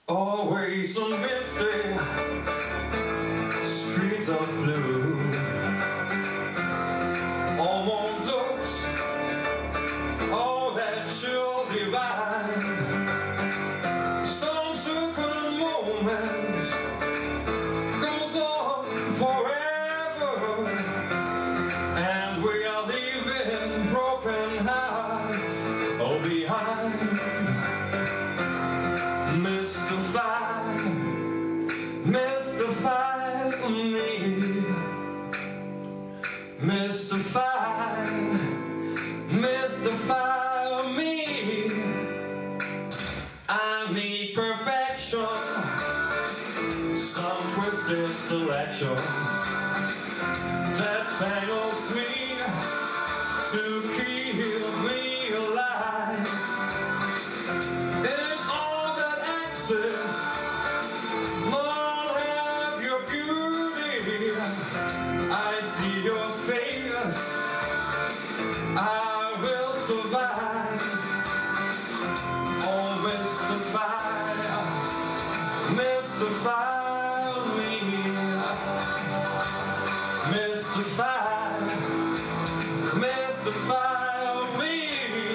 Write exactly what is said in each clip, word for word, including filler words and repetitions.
Always a misty streets of blue. Almost looks all that chill divine. Some circling moments goes on forever, and we are leaving broken hearts all behind. Mystify, mystify me. Mystify, mystify me. I need perfection, some twisted selection that tangles me to keep me alive. In all that access, Lord, have your beauty. I see your face, I will survive. Oh, mystify, mystify me. Mystify, mystify me.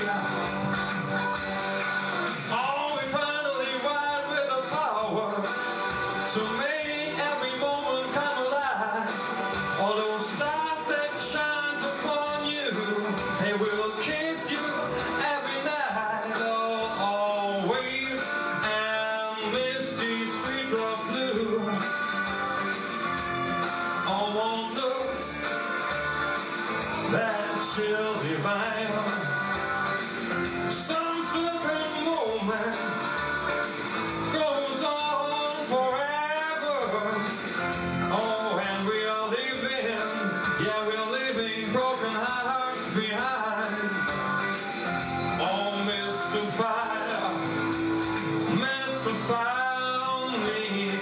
Oh, eternally wide with the power to make every moment come alive. All those stars that shines upon you, they will kiss you every night. Oh, always and misty streets of blue. Almost looks that chill divine. Some certain moment goes on forever. Oh, and we are leaving, yeah, we're leaving broken hearts behind. Oh, mystify, mystify me.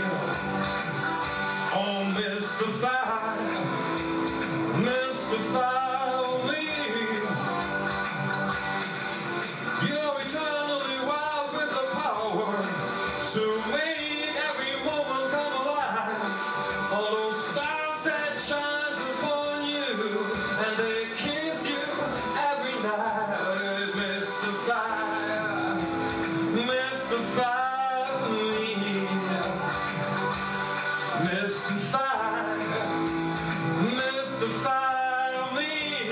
Oh, mystify, mystify me. You're eternally wild with the power to make every moment come alive. All those stars that shine upon you, and they kiss you every night. Mystify, mystify me. Mystify, mystify me.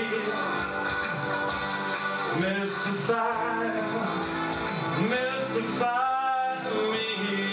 Mystify, mystify me.